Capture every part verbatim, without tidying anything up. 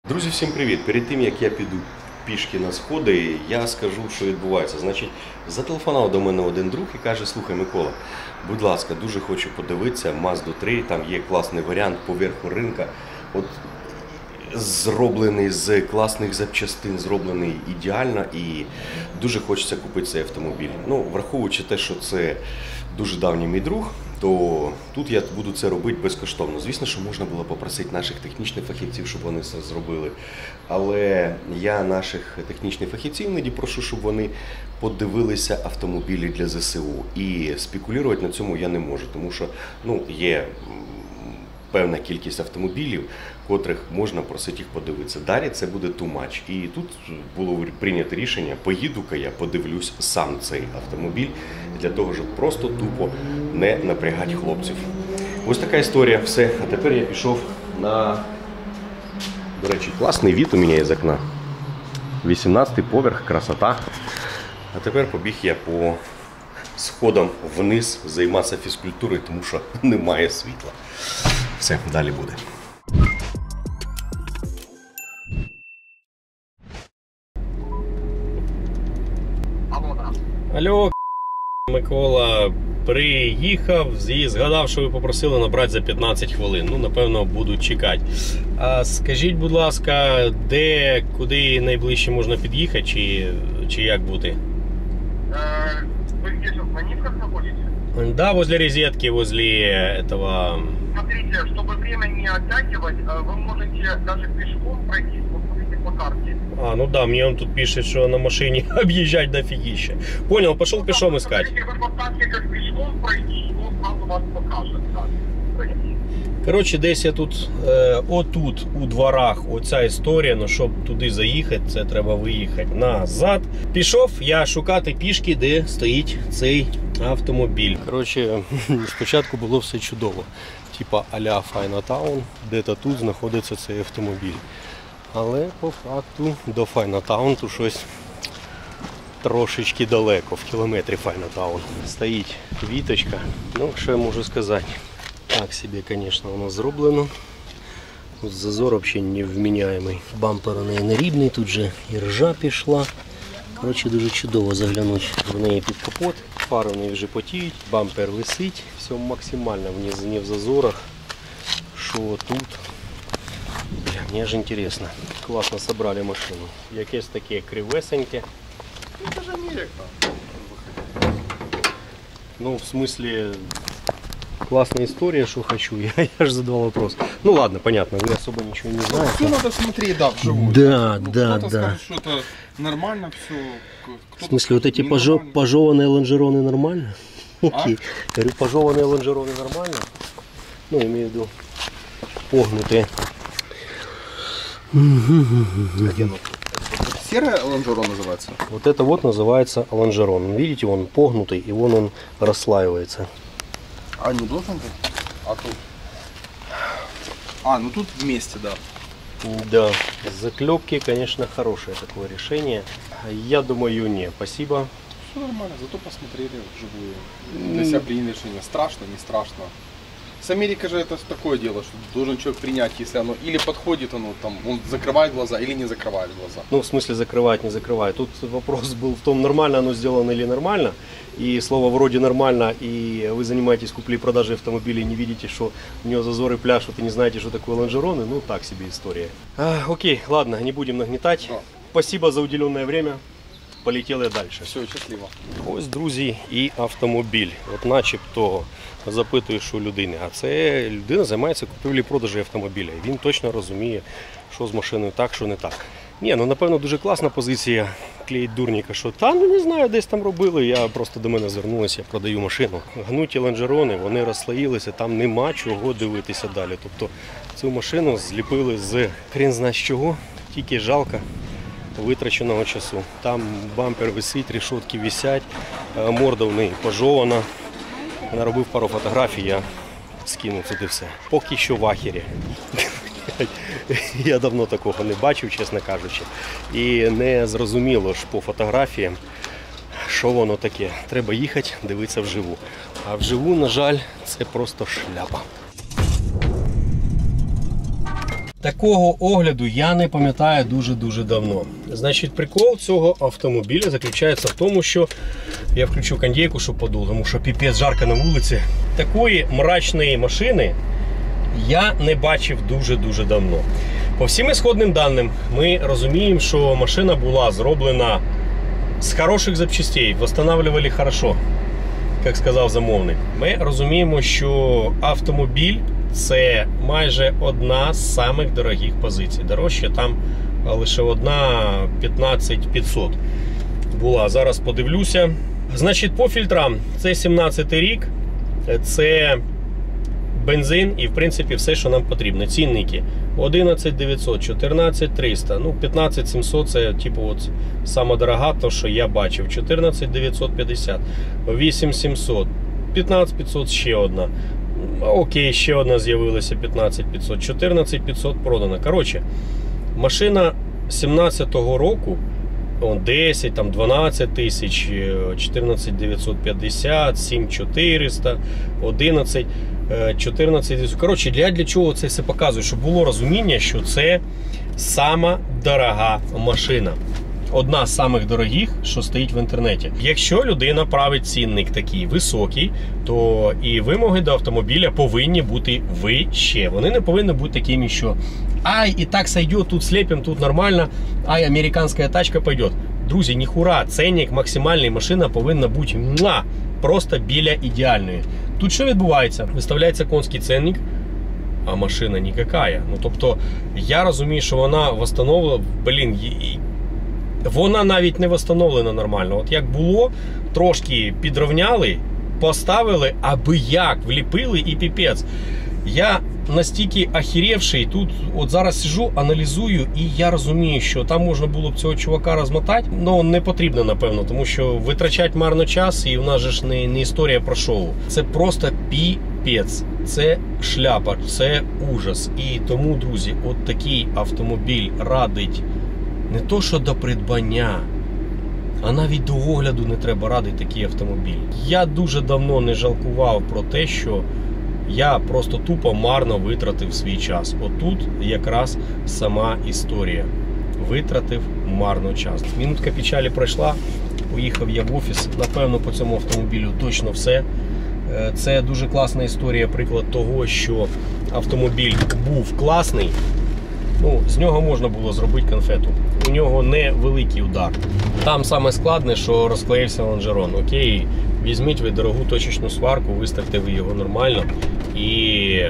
Друзі, всім привіт! Перед тим, як я піду пішки на сходи, я скажу, що відбувається. Значить, зателефонував до мене один друг і каже: слухай, Микола, будь ласка, дуже хочу подивитися Мазду три, там є класний варіант поверху ринка. От зроблений з класних запчастин, зроблений ідеально і дуже хочеться купити цей автомобіль. Ну, враховуючи те, що це дуже давній мій друг, то тут я буду це робити безкоштовно. Звісно, що можна було попросити наших технічних фахівців, щоб вони це зробили. Але я наших технічних фахівців іноді прошу, щоб вони подивилися автомобілі для ЗСУ. І спекулювати на цьому я не можу, тому що ну, є певна кількість автомобілів, котрих можна просити їх подивитися. Далі це буде too much. І тут було прийнято рішення, поїду-ка я подивлюсь сам цей автомобіль, для того, щоб просто тупо не напрягати хлопців. Ось така історія, все. А тепер я пішов на, до речі, класний від у мене є з окна. вісімнадцятий поверх, красота. А тепер побіг я по сходам вниз займатися фізкультурою, тому що немає світла. Все, далі буде. Алло, Микола приїхав і згадав, що ви попросили набрати за п'ятнадцять хвилин. Ну, напевно, буду чекати. А скажіть, будь ласка, де, куди найближче можна під'їхати, чи, чи як бути? Вы где сейчас, на Нивках находитесь? Да, возле розетки, возле этого... Смотрите, чтобы время не оттягивать, вы можете даже пешком пройтись, вот смотрите по карте. А, ну да, мне он тут пишет, что на машине объезжать дофигища. Понял, пошел пешом искать. Если вы поставьте как пешком пройти, он сразу вас покажет, как пройти. Коротше, десь я тут, е, отут, у дворах, оця історія, ну щоб туди заїхати, це треба виїхати назад. Пішов я шукати пішки, де стоїть цей автомобіль. Коротше, спочатку було все чудово. Типа а-ля Файнатаун, де-то тут знаходиться цей автомобіль. Але по факту до Файнатаун тут щось трошечки далеко, в кілометрі Файнатаун. Стоїть віточка, ну що я можу сказати. Так себе, конечно, воно зроблено. Ось зазор взагалі невміняємий. Бампер у неї не рідний, тут же і ржа пішла. Коротше, дуже чудово заглянути в неї під капот. Фари в неї вже потіють, бампер висить. Все максимально вниз, не в зазорах. Що тут? Бля, мені ж інтересно. Класно зібрали машину. Якесь таке кривесеньке. Это же Америка. Ну, в смысле... Классная история, что хочу. Я, я же задавал вопрос. Ну ладно, понятно, вы особо ничего не знаете. Все надо смотреть, да, вживую. Да, Ну, да, кто-то да. скажет, что это нормально все. В смысле, вот эти пожо пожеванные лонжероны нормально? А? Говорю, пожеванные лонжероны нормально? Ну, имею в виду погнутые. Серая лонжерон называется? Вот это вот называется лонжерон. Видите, он погнутый, и вон он расслаивается. А, не должен быть? А тут? А, ну тут вместе, да. Да, заклепки, конечно, хорошее такое решение. Я думаю, не, спасибо. Все нормально, зато посмотрели вживую. Для себя приняли решение. Страшно, не страшно. С Америкой же это такое дело, что должен человек принять, если оно или подходит, оно там, он закрывает глаза или не закрывает глаза. Ну, в смысле закрывать, не закрывать. Тут вопрос был в том, нормально оно сделано или нормально. И слово вроде нормально, и вы занимаетесь куплей-продажей автомобилей, не видите, что у него зазоры пляшут, и не знаете, что такое лонжероны. Ну, так себе история. А, окей, ладно, не будем нагнетать. Да. Спасибо за уделенное время. Полетіли далі. Все, счастливо. Ось, друзі, і автомобіль. От начебто запитуєш у людини, а це людина займається купівлею-продажем автомобіля. Він точно розуміє, що з машиною так, що не так. Ні, ну напевно дуже класна позиція клеїть дурніка, що та, ну не знаю, десь там робили, я просто до мене звернулася, я продаю машину. Гнуті лонжерони, вони розслоїлися, там нема чого дивитися далі. Тобто цю машину зліпили з хрін зна з чого, тільки жалко витраченого часу. Там бампер висить, решетки висять, морда в неї пожована. Наробив пару фотографій, я скинув туди все. Поки що в ахері. Я давно такого не бачив, чесно кажучи. І не зрозуміло ж по фотографіям, що воно таке. Треба їхати, дивитися вживу. А вживу, на жаль, це просто шляпа. Такого огляду я не пам'ятаю дуже-дуже давно. Значить, прикол цього автомобіля заключається в тому, що я включу кондейку, щоб подуло, тому що піпець жарко на вулиці. Такої мрачної машини я не бачив дуже-дуже давно. По всім ісходним даним ми розуміємо, що машина була зроблена з хороших запчастей, встановлювали хорошо, як сказав замовник. Ми розуміємо, що автомобіль це майже одна з самих дорогих позицій. Дорожче там лише одна п'ятнадцять п'ятсот була. Зараз подивлюся. Значить, по фільтрам це сімнадцятий рік, це бензин і, в принципі, все, що нам потрібно. Цінники одинадцять дев'ятсот, чотирнадцять триста, ну, п'ятнадцять сімсот це, типу, от сама дорога, то, що я бачив. чотирнадцять дев'ятсот п'ятдесят, вісім сімсот, п'ятнадцять п'ятсот ще одна. Окей, ще одна з'явилася, п'ятнадцять п'ятсот, чотирнадцять п'ятсот продана. Коротше, машина сімнадцятого року, десять, там, дванадцять тисяч, чотирнадцять дев'ятсот п'ятдесят, сім чотириста, одинадцять, чотирнадцять. Коротше, я для чого це все показую? Щоб було розуміння, що це сама дорога машина. Одна з самих дорогих, що стоїть в інтернеті. Якщо людина править цінник такий високий, то і вимоги до автомобіля повинні бути вище. Вони не повинні бути такими, що ай, і так сойдет, тут слепим, тут нормально, ай, американська тачка пойдет. Друзі, ніхура, ценник максимальний, машина повинна бути муа, просто біля ідеальної. Тут що відбувається? Виставляється конський ценник, а машина ніяка. Ну, тобто, я розумію, що вона встановила, блін, вона навіть не встановлена нормально. От як було, трошки підрівняли, поставили, аби як, вліпили і піпець. Я настільки охеревший, тут от зараз сижу, аналізую, і я розумію, що там можна було б цього чувака розмотати, але не потрібно, напевно, тому що витрачати марно час, і в нас же ж не, не історія про шоу. Це просто піпець, це шляпа, це ужас. І тому, друзі, от такий автомобіль радить не то, що до придбання, а навіть до огляду не треба радити такий автомобіль. Я дуже давно не жалкував про те, що я просто тупо марно витратив свій час. Отут якраз сама історія. Витратив марно час. Минутка печалі пройшла, поїхав я в офіс. Напевно, по цьому автомобілю точно все. Це дуже класна історія, приклад того, що автомобіль був класний. Ну, з нього можна було зробити конфету. У нього невеликий удар. Там саме складне, що розклеївся лонжерон. Окей, візьміть ви дорогу точечну сварку, виставте ви його нормально і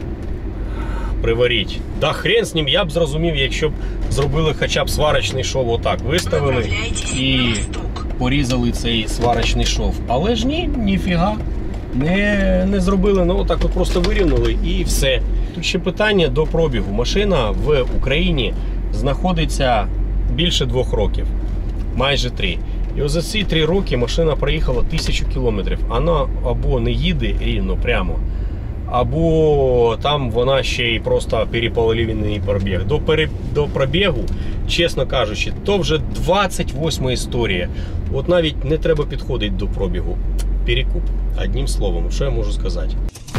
приваріть. Да хрен з ним, я б зрозумів, якщо б зробили хоча б сварочний шов отак. Виставили і порізали цей сварочний шов. Але ж ні, ніфіга. Не, не зробили, ну отак от просто вирівняли і все. Тут ще питання до пробігу. Машина в Україні знаходиться більше двох років, майже три. І ось за ці три роки машина проїхала тисячу кілометрів. Вона або не їде рівно прямо, або там вона ще й просто переполовинений пробіг. До, пере... до пробігу, чесно кажучи, то вже двадцять восьма історія. От навіть не треба підходити до пробігу. Перекуп. Одним словом, що я можу сказати?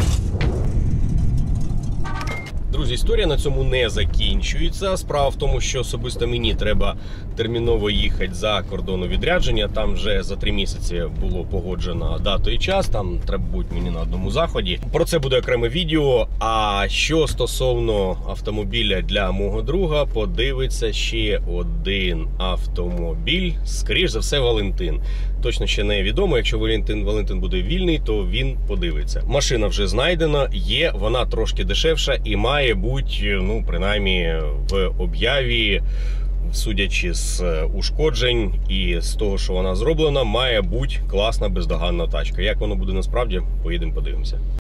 Друзі, історія на цьому не закінчується. Справа в тому, що особисто мені треба терміново їхати за кордон у відрядження. Там вже за три місяці було погоджено дату і час. Там треба бути мені на одному заході. Про це буде окреме відео. А що стосовно автомобіля для мого друга, подивиться ще один автомобіль. Скоріш за все, Валентин. Точно ще не відомо. Якщо Валентин, Валентин буде вільний, то він подивиться. Машина вже знайдена, є, вона трошки дешевша і має бути, ну, принаймні, в об'яві, судячи з ушкоджень і з того, що вона зроблена, має бути класна, бездоганна тачка. Як воно буде насправді, поїдемо подивимося.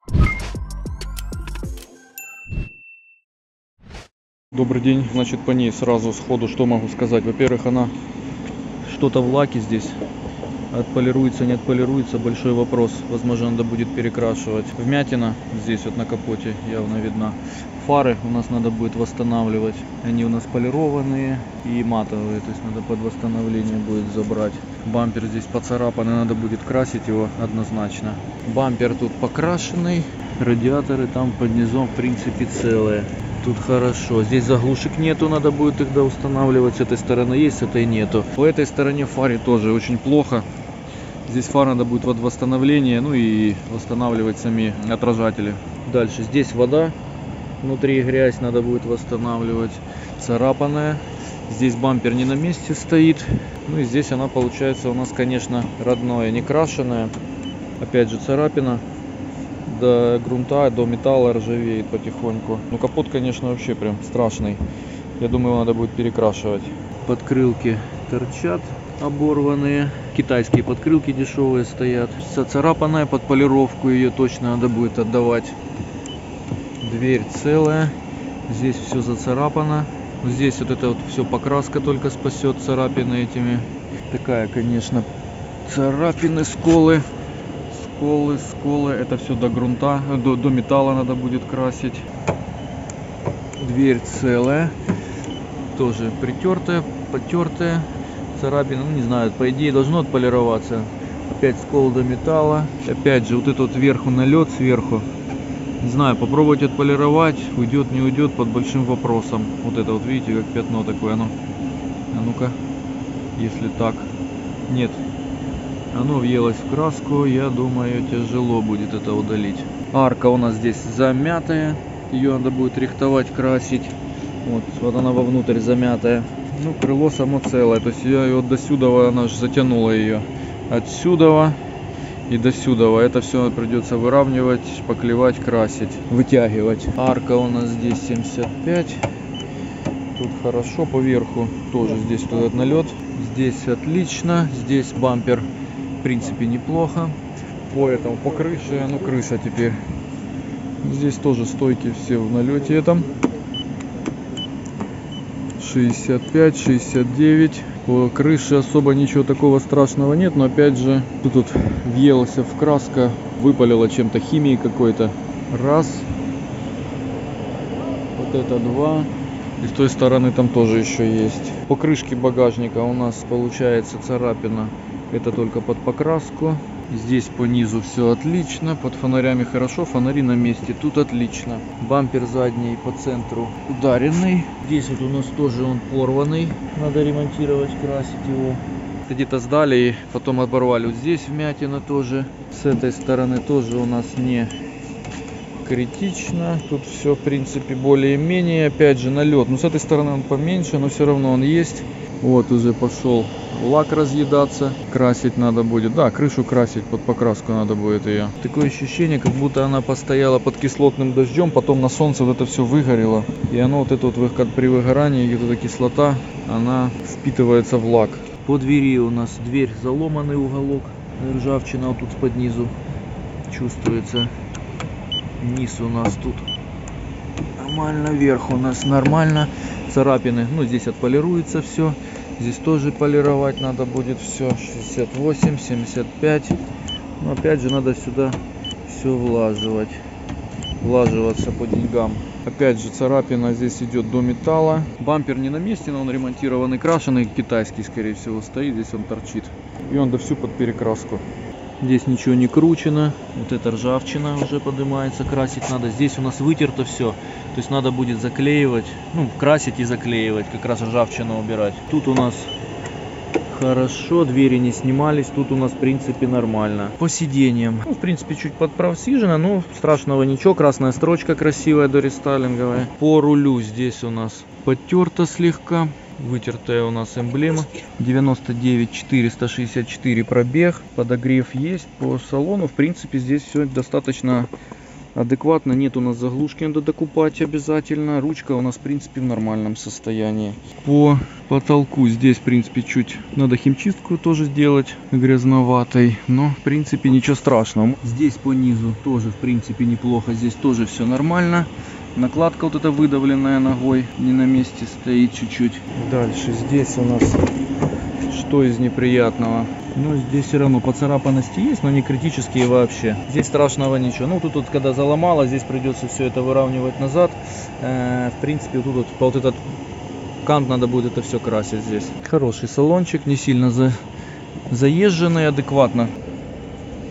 Добрый день. Значит, по ней сразу сходу что могу сказать. Во-первых, она что-то в лаке здесь. Отполируется, не отполируется, большой вопрос. Возможно, надо будет перекрашивать. Вмятина здесь вот на капоте явно видна. Фары у нас надо будет восстанавливать. Они у нас полированные и матовые, то есть надо под восстановление будет забрать. Бампер здесь поцарапанный, надо будет красить его однозначно. Бампер тут покрашенный, радиаторы там под низом в принципе целые. Тут хорошо. Здесь заглушек нету, надо будет тогда устанавливать. С этой стороны есть, с этой нету. По этой стороне фаре тоже очень плохо. Здесь фар надо будет под восстановление, ну и восстанавливать сами отражатели. Дальше здесь вода, внутри грязь, надо будет восстанавливать. Царапанная. Здесь бампер не на месте стоит. Ну и здесь она получается у нас, конечно, родное, не крашеное. Опять же царапина. До грунта, до металла ржавеет потихоньку. Ну капот, конечно, вообще прям страшный. Я думаю, его надо будет перекрашивать. Подкрылки торчат оборванные. Китайские подкрылки дешевые стоят. Царапанная, под полировку ее точно надо будет отдавать. Дверь целая. Здесь все зацарапано. Здесь вот это вот все покраска только спасет царапины этими. Такая, конечно, царапины, сколы. Сколы, сколы. Это все до грунта, до, до металла надо будет красить. Дверь целая. Тоже притертая, потертая. Царапина, ну не знаю, по идее должно отполироваться. Опять скол до металла. Опять же, вот этот вот вверху налет сверху. Не знаю, попробовать отполировать, уйдет, не уйдет, под большим вопросом. Вот это вот, видите, как пятно такое, оно. А ну-ка, если так. Нет. Оно въелось в краску, я думаю, тяжело будет это удалить. Арка у нас здесь замятая. Ее надо будет рихтовать, красить. Вот, вот она вовнутрь замятая. Ну, крыло само целое. То есть я вот до сюда, она же затянула ее. Отсюда и до сюда. Это все придется выравнивать, шпаклевать, красить, вытягивать. Арка у нас здесь семьдесят пять. Тут хорошо, поверху тоже здесь вот этот налет. Здесь отлично. Здесь бампер в принципе неплохо. По этому, по крыше, ну крыша теперь. Здесь тоже стойки все в налете этом. шестьдесят пять, шестьдесят девять. По крыше особо ничего такого страшного нет, но опять же тут, тут въелась в краска, выпалила чем-то химией какой-то. Раз. Вот это два. И с той стороны там тоже еще есть. По крышке багажника у нас получается царапина. Это только под покраску. Здесь по низу все отлично. Под фонарями хорошо. Фонари на месте. Тут отлично. Бампер задний по центру ударенный. Здесь вот у нас тоже он порванный. Надо ремонтировать, красить его. Где-то сдали и потом оборвали. Вот здесь вмятина тоже. С этой стороны тоже у нас не критично. Тут все в принципе более-менее. Опять же налет. Но с этой стороны он поменьше, но все равно он есть. Вот уже пошел лак разъедаться. Красить надо будет. Да, крышу красить, под покраску надо будет ее. Такое ощущение, как будто она постояла под кислотным дождем, потом на солнце вот это все выгорело. И оно вот это вот при выгорании, где-то эта кислота, она впитывается в лак. По двери у нас дверь заломанный уголок. Ржавчина вот тут под низу чувствуется. Низ у нас тут нормально, вверх у нас нормально. Царапины, ну здесь отполируется все. Здесь тоже полировать надо будет все. шестьдесят восемь, семьдесят пять. Но опять же надо сюда все влаживать. Влаживаться по деньгам. Опять же царапина здесь идет до металла. Бампер не на месте, но он ремонтированный, крашеный, китайский скорее всего стоит. Здесь он торчит. И он да всю под перекраску. Здесь ничего не кручено. Вот эта ржавчина уже поднимается. Красить надо. Здесь у нас вытерто все. То есть надо будет заклеивать. Ну, красить и заклеивать. Как раз ржавчину убирать. Тут у нас хорошо. Двери не снимались. Тут у нас в принципе нормально. По сиденьям. Ну, в принципе чуть подпросижено. Но страшного ничего. Красная строчка красивая, дорестайлинговая. По рулю здесь у нас потерто слегка. Вытертая у нас эмблема. девяносто девять четыреста шестьдесят четыре пробег. Подогрев есть. По салону в принципе здесь все достаточно адекватно. Нет у нас заглушки, надо докупать обязательно. Ручка у нас в принципе в нормальном состоянии. По потолку здесь в принципе чуть надо химчистку тоже сделать грязноватой. Но в принципе ничего страшного. Здесь по низу тоже в принципе неплохо. Здесь тоже все нормально. Накладка вот эта выдавленная ногой не на месте стоит чуть-чуть. Дальше здесь у нас что из неприятного? Ну здесь все равно поцарапанности есть, но не критические вообще. Здесь страшного ничего. Ну тут вот когда заломало, здесь придется все это выравнивать назад. Э, в принципе тут вот, по вот этот кант надо будет это все красить здесь. Хороший салончик, не сильно за, заезженный, адекватно.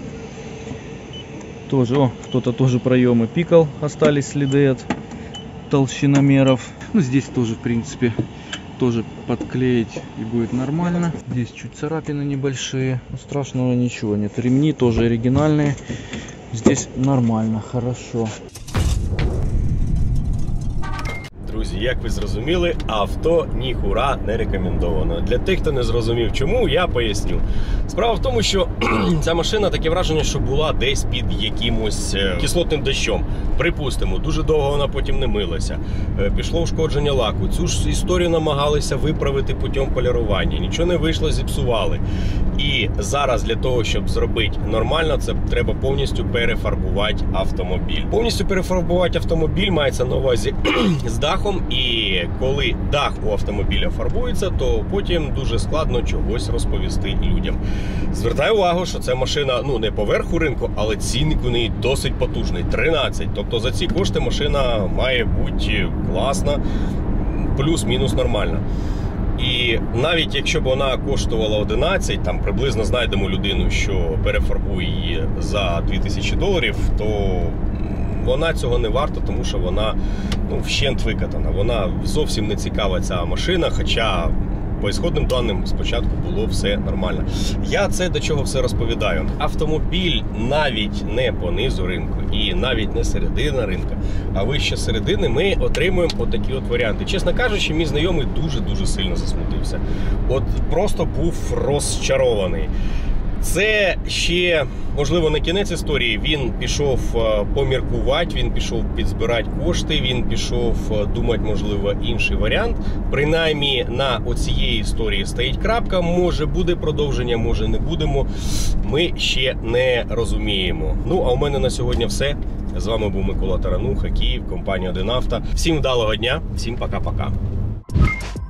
Тоже, о, кто-то тоже проемы пикал, остались следы от толщиномеров. Ну, здесь тоже, в принципе, тоже подклеить и будет нормально. Здесь чуть царапины небольшие, но страшного ничего нет. Ремни тоже оригинальные. Здесь нормально, хорошо. Друзі, як ви зрозуміли, авто ніхура не рекомендовано. Для тих, хто не зрозумів чому, я поясню. Справа в тому, що ця машина, таке враження, що була десь під якимось кислотним дощом. Припустимо, дуже довго вона потім не милася. Пішло ушкодження лаку. Цю ж історію намагалися виправити путем полірування. Нічого не вийшло, зіпсували. І зараз для того, щоб зробити нормально, це треба повністю перефарбувати автомобіль. Повністю перефарбувати автомобіль мається на увазі з дахом, і коли дах у автомобіля фарбується, то потім дуже складно чогось розповісти людям. Звертаю увагу, що це машина, ну, не поверху ринку, але цінник у неї досить потужний – тринадцять. Тобто за ці кошти машина має бути класна, плюс-мінус нормальна. І навіть якщо б вона коштувала одинадцять, там приблизно знайдемо людину, що перефарбує її за дві тисячі доларів, то вона цього не варта, тому що вона, ну, вщент викатана. Вона зовсім не цікава, ця машина, хоча по ісходним даним спочатку було все нормально. Я це до чого все розповідаю. Автомобіль навіть не по низу ринку і навіть не середина ринку, а вище середини ми отримуємо отакі от варіанти. Чесно кажучи, мій знайомий дуже-дуже сильно засмутився. От просто був розчарований. Це ще, можливо, не кінець історії. Він пішов поміркувати, він пішов підзбирати кошти, він пішов думати, можливо, інший варіант. Принаймні, на оцієї історії стоїть крапка. Може буде продовження, може не будемо. Ми ще не розуміємо. Ну, а у мене на сьогодні все. З вами був Микола Тарануха, Київ, компанія один авто. Всім вдалого дня, всім пока-пока.